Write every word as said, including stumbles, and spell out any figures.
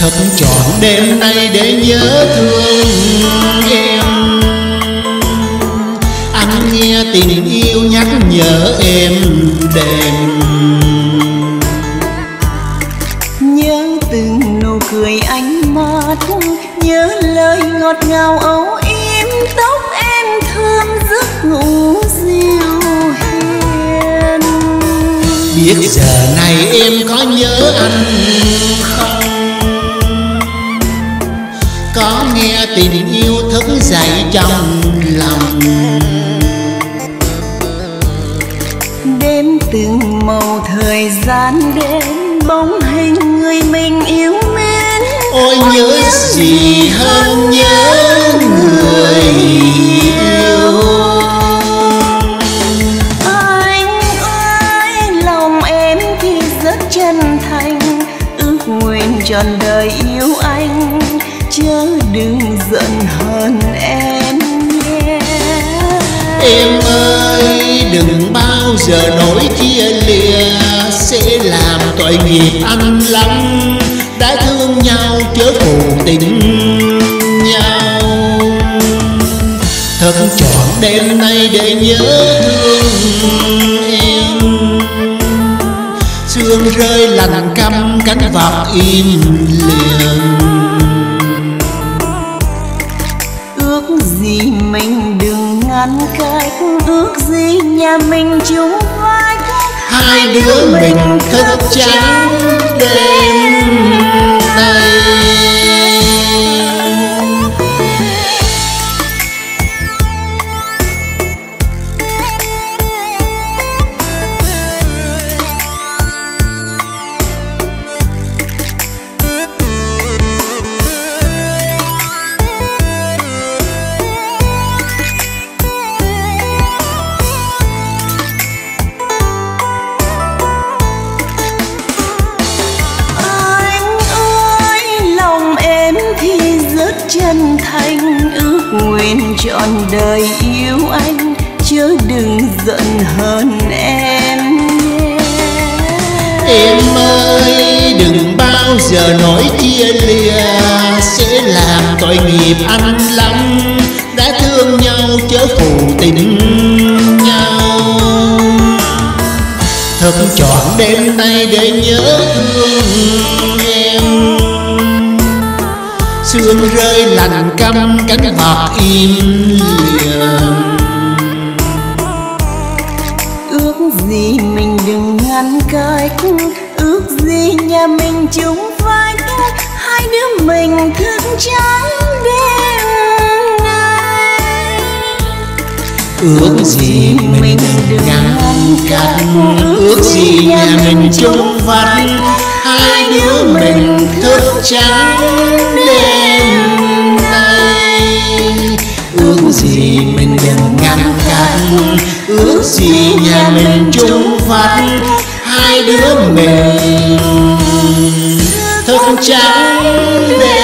Thức trọn đêm nay để nhớ thương em. Anh nghe tình yêu nhắc nhở em đêm. Nhớ từng nụ cười ánh mắt, nhớ lời ngọt ngào âu yếm, tóc em thơm giấc ngủ dịu hiền. Biết giờ này em có nhớ anh không? Có nghe tình yêu thức dậy trong lòng. Đêm từng màu thời gian đến, bóng hình người mình yêu mến. Ôi nhớ gì hơn nhớ người yêu. Anh ơi, lòng em thì rất chân thành, ước nguyện trọn đời yêu anh, chớ đừng giận hờn em nhé. Em ơi đừng bao giờ nỗi chia lìa, sẽ làm tội nghiệp anh lắm. Đã thương nhau chớ phù tình nhau. Thức trọn đêm nay để nhớ thương em. Sương rơi lạnh căm cánh vạt im lìm. Ước gì mình đừng ngăn cách, ước gì nhà mình chung vai. Hai đứa mình thức trắng đêm nay. Chân thành ước nguyện trọn đời yêu anh, chớ đừng giận hờn em nhé. Em ơi đừng bao giờ nỗi chia lìa, sẽ làm tội nghiệp anh lắm. Đã thương nhau chớ phù tình nhau. Thức trọn đêm nay để nhớ thương em. Sương rơi lạnh căm cánh vạt im lìm. Ước gì mình đừng ngăn cách, ước gì nhà mình chung vai. Hai đứa mình thức trắng đêm nay. Ước gì mình đừng ngăn cách, ước gì nhà mình chung vai. Hai đứa mình thức trắng đêm nay. Ước gì mình đừng ngăn cách, ước gì nhà mình chung vắt. Hai đứa mình thức trắng đêm